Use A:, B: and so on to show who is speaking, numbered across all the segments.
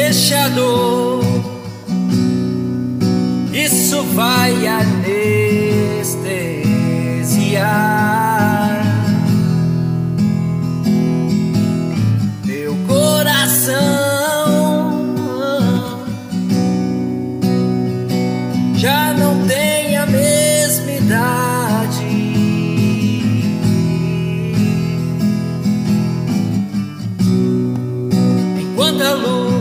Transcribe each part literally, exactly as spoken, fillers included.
A: deixa a dor, isso vai anestesiar teu coração. Já não tem a mesma idade, enquanto a luz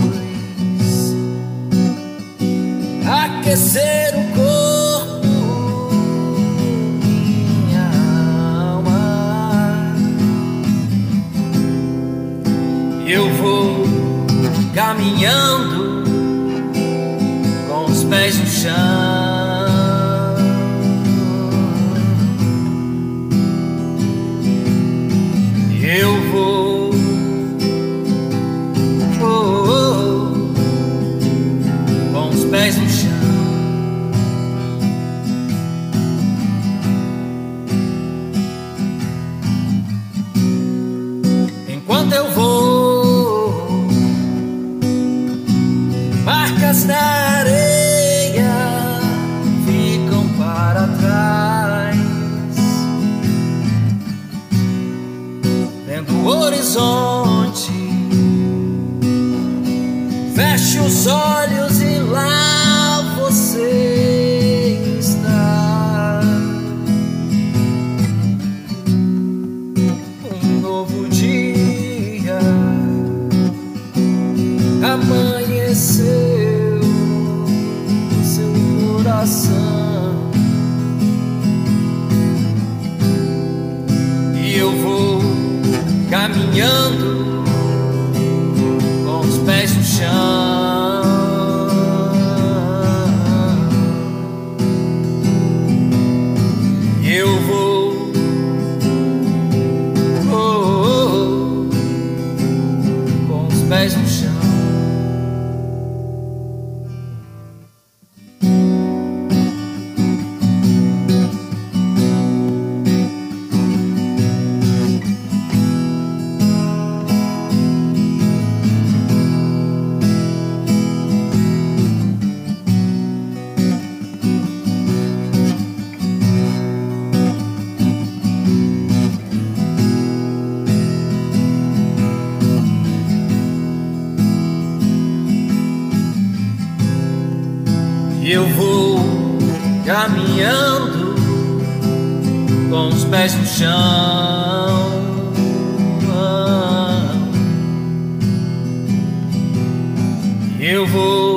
A: aquecer o corpo, minha alma, eu vou caminhando com os pés no chão. Eu vou oh, oh, oh, com os pés no chão. Enquanto eu vou, marcas na areia ficam para trás, vendo o horizonte, feche os olhos e lá você está. Um novo dia amanheceu no seu coração, e eu vou caminhando com os pés no chão. Eu vou oh, oh, oh, com os pés no chão. Eu vou caminhando com os pés no chão. Eu vou